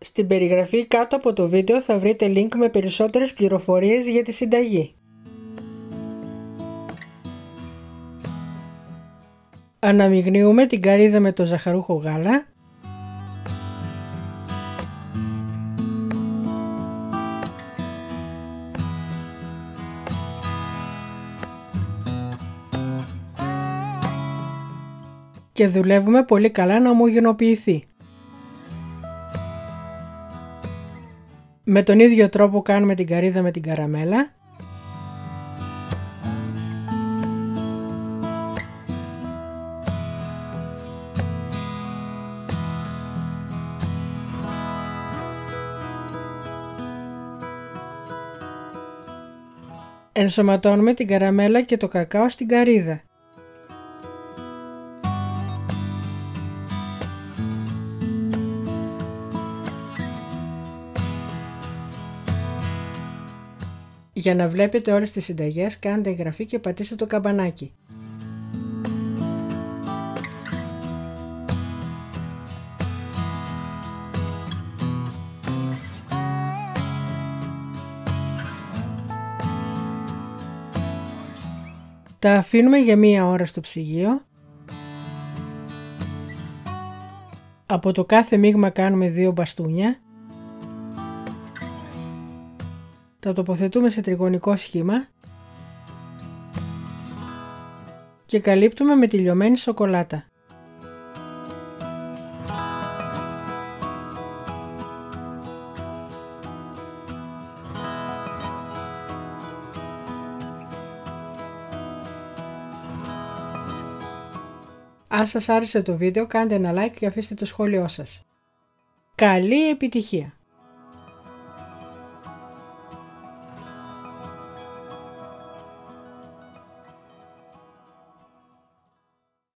Στην περιγραφή κάτω από το βίντεο θα βρείτε link με περισσότερες πληροφορίες για τη συνταγή. Αναμειγνύουμε την καρύδα με το ζαχαρούχο γάλα. Και δουλεύουμε πολύ καλά να ομογενοποιηθεί. Με τον ίδιο τρόπο κάνουμε την καρύδα με την καραμέλα. Ενσωματώνουμε την καραμέλα και το κακάο στην καρύδα. Για να βλέπετε όλες τις συνταγές κάντε εγγραφή και πατήστε το καμπανάκι. Τα αφήνουμε για 1 ώρα στο ψυγείο. Από το κάθε μείγμα κάνουμε 2 μπαστούνια. Τα τοποθετούμε σε τριγωνικό σχήμα και καλύπτουμε με τη λιωμένη σοκολάτα. Αν σας άρεσε το βίντεο κάντε ένα like και αφήστε το σχόλιο σας. Καλή επιτυχία!